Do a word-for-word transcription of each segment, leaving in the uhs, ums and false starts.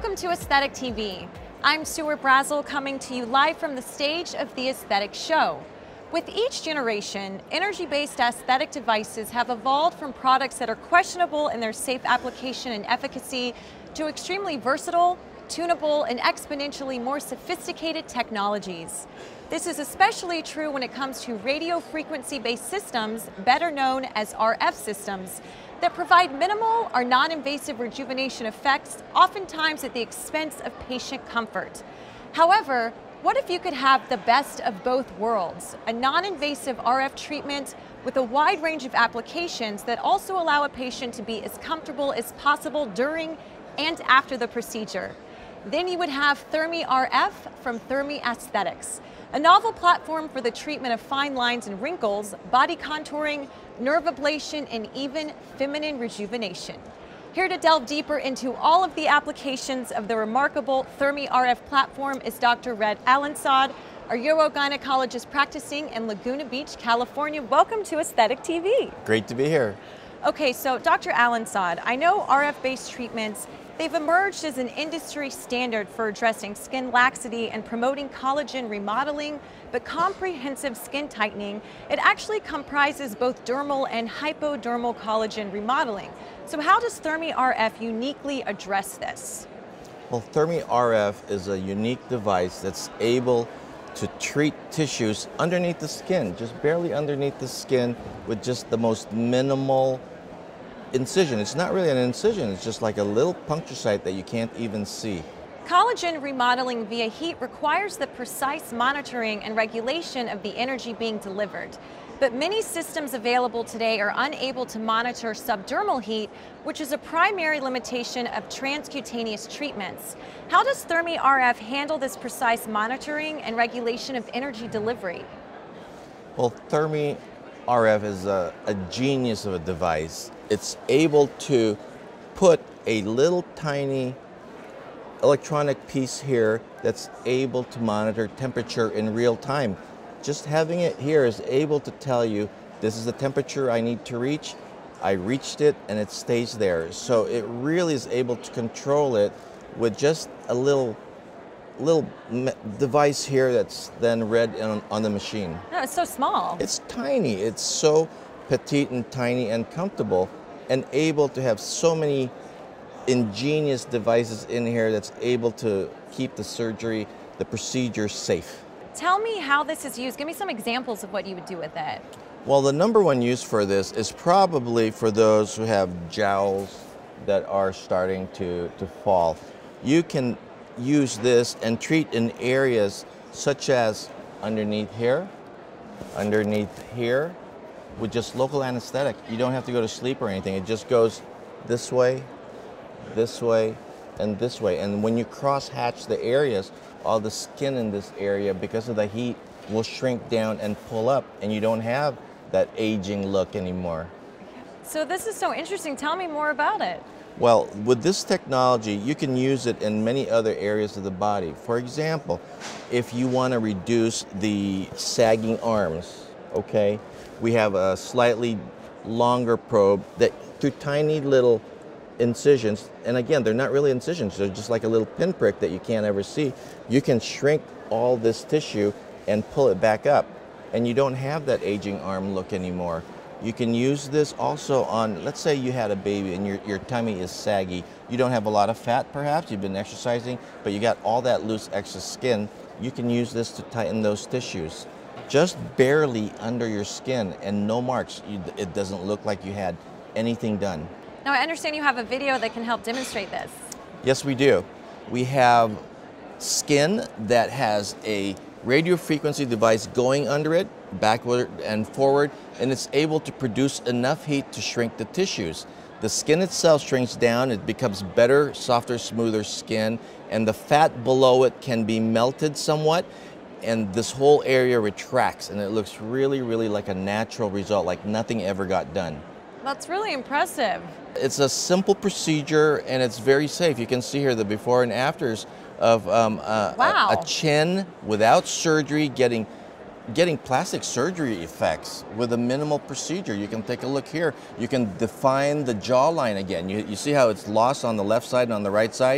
Welcome to Aesthetic T V. I'm Stuart Brazel, coming to you live from the stage of the Aesthetic Show. With each generation, energy-based aesthetic devices have evolved from products that are questionable in their safe application and efficacy to extremely versatile, tunable, and exponentially more sophisticated technologies. This is especially true when it comes to radio frequency-based systems, better known as R F systems, that provide minimal or non-invasive rejuvenation effects, oftentimes at the expense of patient comfort. However, what if you could have the best of both worlds? A non-invasive R F treatment with a wide range of applications that also allow a patient to be as comfortable as possible during and after the procedure. Then you would have Thermi R F from Thermi Aesthetics, a novel platform for the treatment of fine lines and wrinkles, body contouring, nerve ablation, and even feminine rejuvenation. Here to delve deeper into all of the applications of the remarkable Thermi R F platform is Doctor Red Alansad, our urogynecologist practicing in Laguna Beach, California. Welcome to Aesthetic T V. Great to be here. Okay, so Doctor Alansad, I know R F-based treatments, they've emerged as an industry standard for addressing skin laxity and promoting collagen remodeling, but comprehensive skin tightening, it actually comprises both dermal and hypodermal collagen remodeling. So how does Thermi R F uniquely address this? Well, Thermi R F is a unique device that's able to treat tissues underneath the skin, just barely underneath the skin, with just the most minimal incision. It's not really an incision, it's just like a little puncture site that you can't even see. Collagen remodeling via heat requires the precise monitoring and regulation of the energy being delivered. But many systems available today are unable to monitor subdermal heat, which is a primary limitation of transcutaneous treatments. How does Thermi R F handle this precise monitoring and regulation of energy delivery? Well, Thermi R F is a, a genius of a device. It's able to put a little tiny electronic piece here that's able to monitor temperature in real time. Just having it here is able to tell you, this is the temperature I need to reach. I reached it and it stays there. So it really is able to control it with just a little little device here that's then read on, on the machine. No, it's so small. It's tiny. It's so petite and tiny and comfortable, and able to have so many ingenious devices in here that's able to keep the surgery, the procedure safe. Tell me how this is used. Give me some examples of what you would do with it. Well, the number one use for this is probably for those who have jowls that are starting to, to fall. You can use this and treat in areas such as underneath here, underneath here, with just local anesthetic. You don't have to go to sleep or anything. It just goes this way, this way, and this way. And when you cross-hatch the areas, all the skin in this area, because of the heat, will shrink down and pull up, and you don't have that aging look anymore. So this is so interesting. Tell me more about it. Well, with this technology, you can use it in many other areas of the body. For example, if you want to reduce the sagging arms, okay, we have a slightly longer probe that through tiny little incisions, and again, they're not really incisions, they're just like a little pinprick that you can't ever see. You can shrink all this tissue and pull it back up, and you don't have that aging arm look anymore. You can use this also on, let's say you had a baby and your, your tummy is saggy. You don't have a lot of fat perhaps, you've been exercising, but you got all that loose extra skin. You can use this to tighten those tissues. Just barely under your skin and no marks. You, it doesn't look like you had anything done. Now I understand you have a video that can help demonstrate this. Yes, we do. We have skin that has a radio frequency device going under it, backward and forward, and it's able to produce enough heat to shrink the tissues. The skin itself shrinks down, it becomes better, softer, smoother skin, and the fat below it can be melted somewhat, and this whole area retracts, and it looks really, really like a natural result, like nothing ever got done. That's really impressive. It's a simple procedure and it's very safe. You can see here the before and afters of um, uh, wow. a, a chin without surgery getting getting plastic surgery effects with a minimal procedure. You can take a look here. You can define the jawline again. You, you see how it's lost on the left side and on the right side?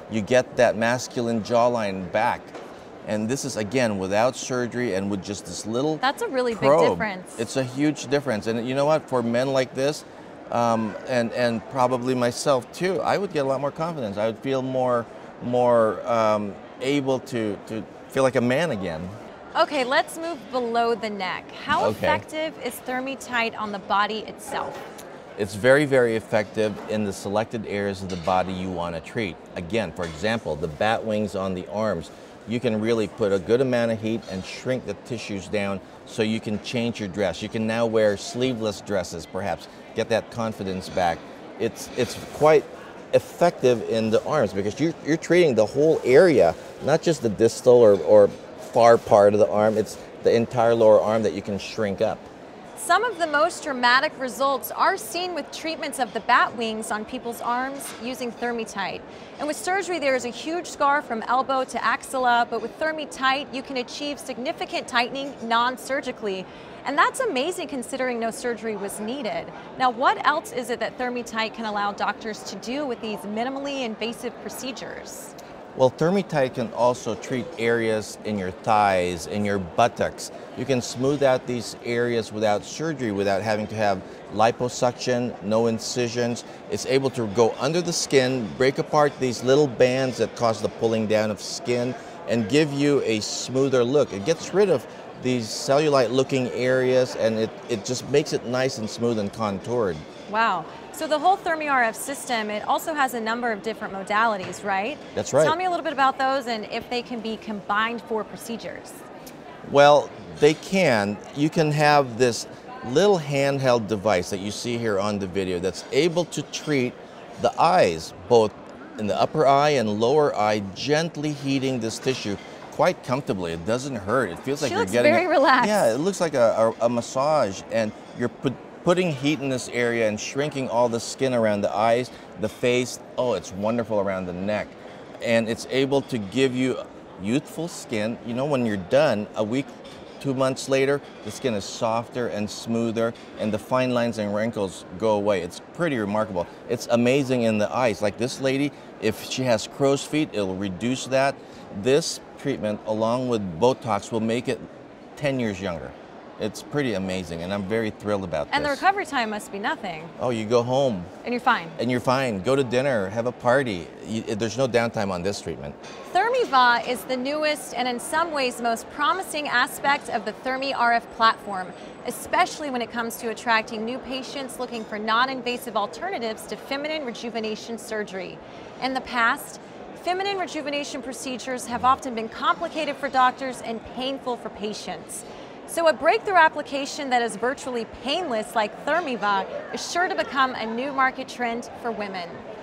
You get that masculine jawline back. And this is, again, without surgery and with just this little That's a really probe. big difference. It's a huge difference. And you know what? For men like this, um, and, and probably myself too, I would get a lot more confidence. I would feel more, more um, able to, to feel like a man again. Okay, let's move below the neck. How Okay. effective is ThermiTite on the body itself? It's very, very effective in the selected areas of the body you want to treat. Again, for example, the bat wings on the arms. You can really put a good amount of heat and shrink the tissues down so you can change your dress. You can now wear sleeveless dresses, perhaps, get that confidence back. It's, it's quite effective in the arms because you're, you're treating the whole area, not just the distal or, or far part of the arm. It's the entire lower arm that you can shrink up. Some of the most dramatic results are seen with treatments of the bat wings on people's arms using ThermiTite. And with surgery, there is a huge scar from elbow to axilla, but with ThermiTite, you can achieve significant tightening non-surgically. And that's amazing considering no surgery was needed. Now, what else is it that ThermiTite can allow doctors to do with these minimally invasive procedures? Well, ThermiTite can also treat areas in your thighs, in your buttocks. You can smooth out these areas without surgery, without having to have liposuction, no incisions. It's able to go under the skin, break apart these little bands that cause the pulling down of skin, and give you a smoother look. It gets rid of these cellulite looking areas, and it, it just makes it nice and smooth and contoured. Wow. So the whole ThermiRF system, it also has a number of different modalities, right? That's right. Tell me a little bit about those and if they can be combined for procedures. Well, they can. You can have this little handheld device that you see here on the video that's able to treat the eyes, both in the upper eye and lower eye, gently heating this tissue quite comfortably. It doesn't hurt. It feels like She you're looks getting very a, relaxed. Yeah, it looks like a, a, a massage, and you're put, putting heat in this area and shrinking all the skin around the eyes, the face. Oh, it's wonderful around the neck. And it's able to give you youthful skin. You know, when you're done, a week, two months later, the skin is softer and smoother, and the fine lines and wrinkles go away. It's pretty remarkable. It's amazing in the eyes. Like this lady, if she has crow's feet, it'll reduce that. This treatment, along with Botox, will make it ten years younger. It's pretty amazing, and I'm very thrilled about And this. the recovery time must be nothing. Oh, you go home. And you're fine. And you're fine. Go to dinner, have a party. You, there's no downtime on this treatment. ThermiVa is the newest and in some ways most promising aspect of the ThermiRF platform, especially when it comes to attracting new patients looking for non-invasive alternatives to feminine rejuvenation surgery. In the past, feminine rejuvenation procedures have often been complicated for doctors and painful for patients. So a breakthrough application that is virtually painless like ThermiVa is sure to become a new market trend for women.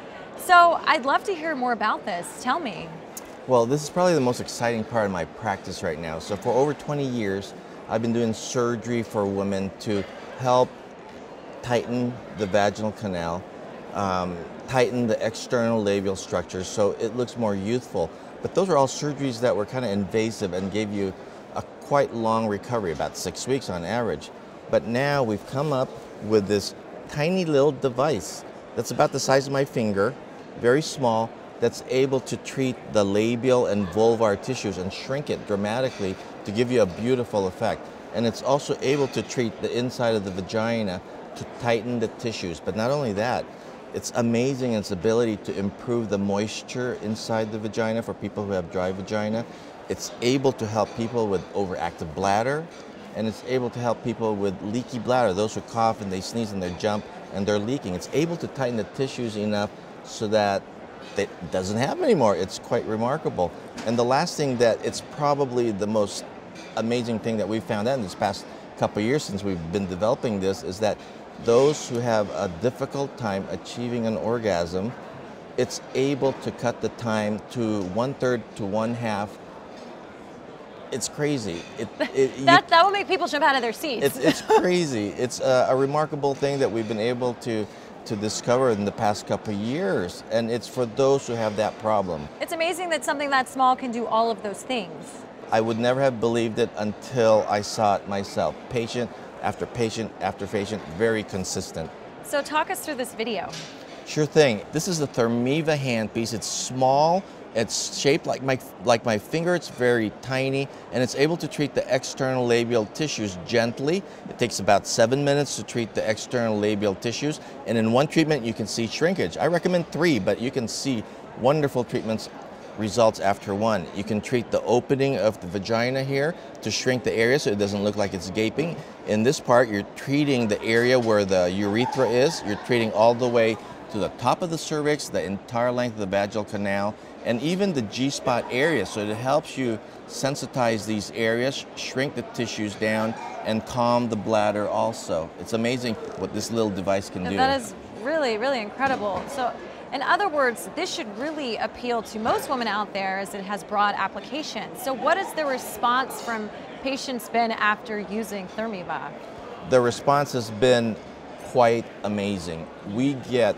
So I'd love to hear more about this. Tell me. Well, this is probably the most exciting part of my practice right now. So for over twenty years, I've been doing surgery for women to help tighten the vaginal canal, um, tighten the external labial structures so it looks more youthful. But those are all surgeries that were kind of invasive and gave you a quite long recovery, about six weeks on average. But now we've come up with this tiny little device that's about the size of my finger, very small, that's able to treat the labial and vulvar tissues and shrink it dramatically to give you a beautiful effect. And it's also able to treat the inside of the vagina to tighten the tissues. But not only that, it's amazing in its ability to improve the moisture inside the vagina for people who have dry vagina. It's able to help people with overactive bladder, and it's able to help people with leaky bladder, those who cough and they sneeze and they jump and they're leaking. It's able to tighten the tissues enough so that it doesn't happen anymore. It's quite remarkable. And the last thing that it's probably the most amazing thing that we've found out in this past couple of years since we've been developing this is that those who have a difficult time achieving an orgasm, it's able to cut the time to one third to one half. It's crazy. It, it, that, you, that will make people jump out of their seats. It's, it's crazy. It's a, a remarkable thing that we've been able to, to discover in the past couple of years, and it's for those who have that problem. It's amazing that something that small can do all of those things. I would never have believed it until I saw it myself. Patient after patient after patient, very consistent. So talk us through this video. Sure thing. This is the Thermiva handpiece. It's small, it's shaped like my, like my finger, it's very tiny, and it's able to treat the external labial tissues gently. It takes about seven minutes to treat the external labial tissues, and in one treatment you can see shrinkage. I recommend three, but you can see wonderful treatments results after one. You can treat the opening of the vagina here to shrink the area so it doesn't look like it's gaping. In this part, you're treating the area where the urethra is. You're treating all the way to the top of the cervix, the entire length of the vaginal canal, and even the G-spot area. So it helps you sensitize these areas, shrink the tissues down, and calm the bladder also. It's amazing what this little device can do. That is really, really incredible. So, in other words, this should really appeal to most women out there as it has broad application. So what has the response from patients been after using Thermiva? The response has been quite amazing. We get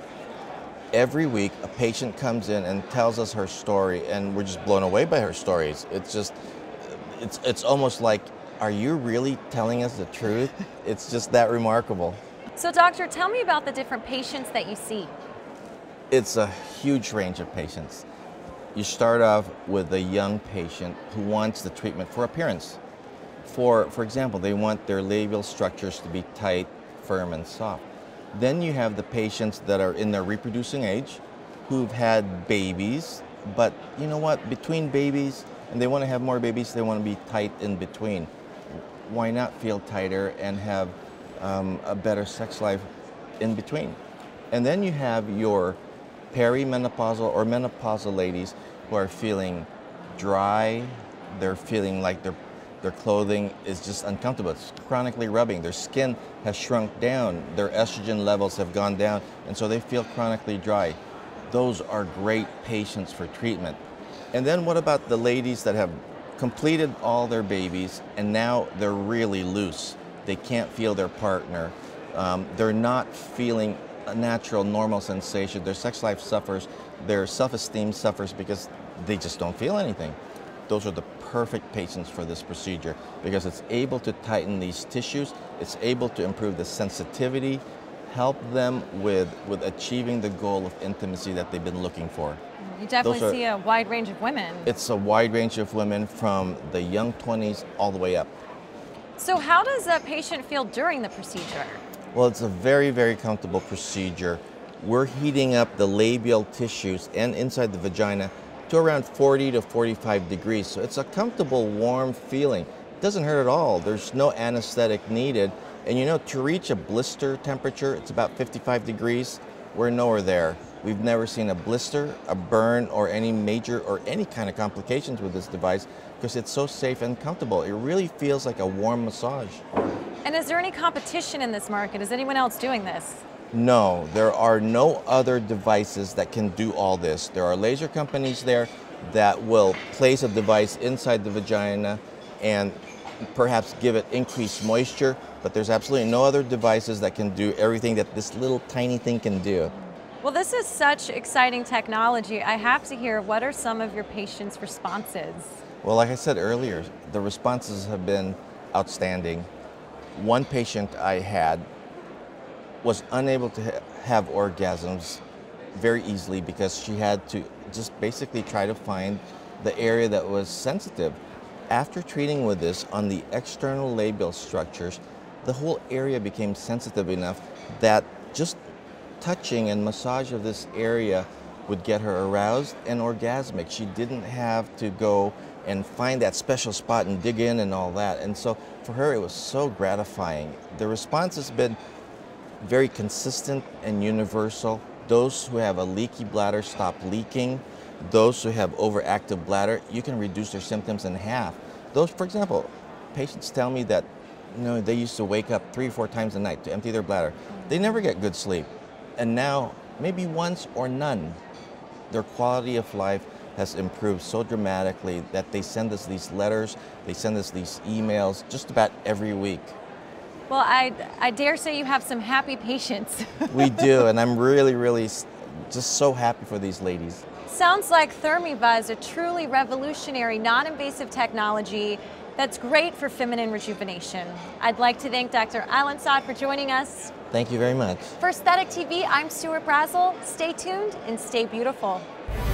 every week a patient comes in and tells us her story, and we're just blown away by her stories. It's just, it's, it's almost like, are you really telling us the truth? It's just that remarkable. So doctor, tell me about the different patients that you see. It's a huge range of patients. You start off with a young patient who wants the treatment for appearance. For, for example, they want their labial structures to be tight, firm, and soft. Then you have the patients that are in their reproducing age, who've had babies, but you know what, between babies, and they want to have more babies, they want to be tight in between. Why not feel tighter and have um, a better sex life in between? And then you have your perimenopausal or menopausal ladies who are feeling dry, they're feeling like their, their clothing is just uncomfortable, it's chronically rubbing, their skin has shrunk down, their estrogen levels have gone down, and so they feel chronically dry. Those are great patients for treatment. And then what about the ladies that have completed all their babies and now they're really loose? They can't feel their partner, um, they're not feeling a natural, normal sensation. Their sex life suffers, their self-esteem suffers because they just don't feel anything. Those are the perfect patients for this procedure because it's able to tighten these tissues, it's able to improve the sensitivity, help them with, with achieving the goal of intimacy that they've been looking for. You definitely are, see a wide range of women. It's a wide range of women from the young twenties all the way up. So how does a patient feel during the procedure? Well, it's a very, very comfortable procedure. We're heating up the labial tissues and inside the vagina to around forty to forty-five degrees. So it's a comfortable, warm feeling. It doesn't hurt at all. There's no anesthetic needed. And you know, to reach a blister temperature, it's about fifty-five degrees. We're nowhere there. We've never seen a blister, a burn, or any major or any kind of complications with this device because it's so safe and comfortable. It really feels like a warm massage. And is there any competition in this market? Is anyone else doing this? No, there are no other devices that can do all this. There are laser companies there that will place a device inside the vagina and perhaps give it increased moisture, but there's absolutely no other devices that can do everything that this little tiny thing can do. Well, this is such exciting technology. I have to hear, what are some of your patients' responses? Well, like I said earlier, the responses have been outstanding. One patient I had was unable to ha have orgasms very easily because she had to just basically try to find the area that was sensitive. After treating with this on the external labial structures, the whole area became sensitive enough that just touching and massage of this area would get her aroused and orgasmic. She didn't have to go and find that special spot and dig in and all that. And so for her, it was so gratifying. The response has been very consistent and universal. Those who have a leaky bladder stop leaking. Those who have overactive bladder, you can reduce their symptoms in half. Those, for example, patients tell me that you know, they used to wake up three or four times a night to empty their bladder. They never get good sleep. And now, maybe once or none, their quality of life has improved so dramatically that they send us these letters, they send us these emails just about every week. Well, I, I dare say you have some happy patients. We do, and I'm really, really just so happy for these ladies. Sounds like Thermiva is a truly revolutionary, non-invasive technology that's great for feminine rejuvenation. I'd like to thank Doctor Alansad for joining us. Thank you very much. For Aesthetic T V, I'm Stuart Brazel. Stay tuned and stay beautiful.